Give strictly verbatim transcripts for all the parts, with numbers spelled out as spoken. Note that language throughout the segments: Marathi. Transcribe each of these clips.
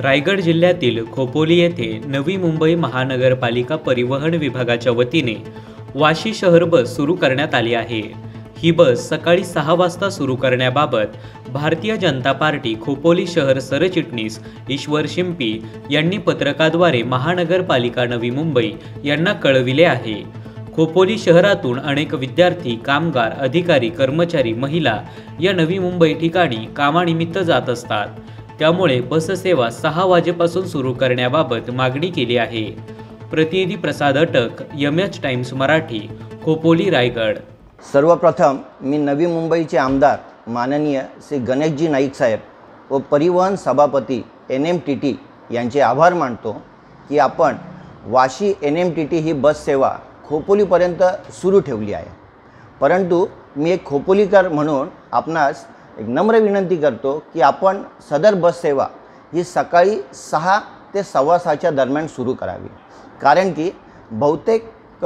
रायगड जिल्ह्यातील खोपोली येथे नवी मुंबई महानगरपालिका परिवहन विभागाच्या वतीने वाशी शहर बस सुरू करण्यात आली आहे। ही बस सकाळी सहा वाजता सुरू करण्याबाबत भारतीय जनता पार्टी खोपोली शहर सरचिटणीस ईश्वर शिंपी यांनी पत्रकाद्वारे महानगरपालिका नवी मुंबई यांना कळविले आहे। खोपोली शहरातून अनेक विद्यार्थी, कामगार, अधिकारी, कर्मचारी, महिला या नवी मुंबई ठिकाणी कामानिमित्त जात असतात। त्यामुळे बस सेवा सहा वाजेपासून सुरू करण्याबाबत मागणी केली आहे। प्रतिनिधी Prasad Atak, M H Times Marathi, Khopoli, Raigad. सर्वप्रथम मी नवी मुंबईचे आमदार माननीय श्री गणेशजी नाईक साहेब व परिवहन सभापती एन एम टी टी यांचे आभार मानतो की आपण Vashi N M T T ही बस सेवा खोपोलीपर्यंत सुरू ठेवली आहे। परंतु मी एक खोपोलीकर म्हणून आपणास एक नम्र विनंती करतो की आपण सदर बस सेवा ही सकाळी सहा ते सव्वा सहाच्या दरम्यान सुरू करावी, कारण की बहुतेक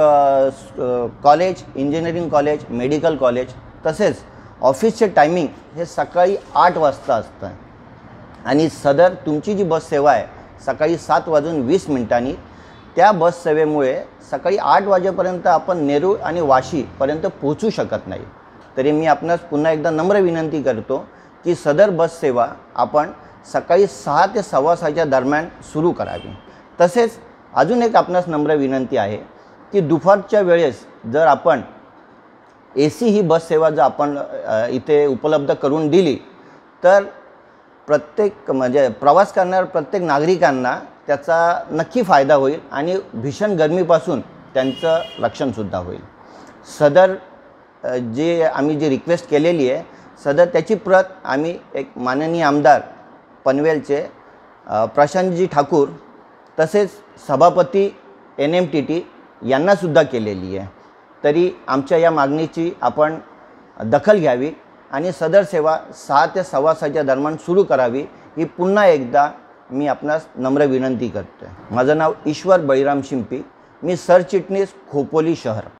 college, engineering college, medical college तसेच ऑफिसचे टायमिंग हे सकाळी आठ वाजता असतं आणि सदर तुमची जी बस सेवा आहे सकाळी सात वाजून वीस मिनिटांनी, त्या बस सेवेमुळे सकाळी आठ वाजेपर्यंत आपण नेरूळ आणि वाशीपर्यंत पोहोचू शकत नाही। तरी मी आपणास पुन्हा एकदा नम्र विनंती करतो की सदर बस सेवा आपण सकाळी सहा ते सव्वा सहाच्या दरम्यान सुरू करावी। तसेच अजून एक आपणास नम्र विनंती आहे की दुपारच्या वेळेस जर आपण ए सी ही बस सेवा जर आपण इथे उपलब्ध करून दिली तर प्रत्येक म्हणजे प्रवास करणाऱ्या प्रत्येक नागरिकांना त्याचा नक्की फायदा होईल आणि भीषण गरमीपासून त्यांचं रक्षणसुद्धा होईल। सदर जे आम्ही जी रिक्वेस्ट केलेली आहे सदर त्याची प्रत आम्ही एक माननीय आमदार पनवेलचे प्रशांतजी ठाकूर तसेच सभापती एन एम टी टी यांनासुद्धा केलेली आहे। तरी आमच्या या मागणीची आपण दखल घ्यावी आणि सदर सेवा सहा ते सव्वा सहाच्या दरम्यान सुरू करावी ही पुन्हा एकदा मी आपणास नम्र विनंती करतो आहे। माझं नाव ईश्वर बळीराम शिंपी, मी सरचिटणीस खोपोली शहर।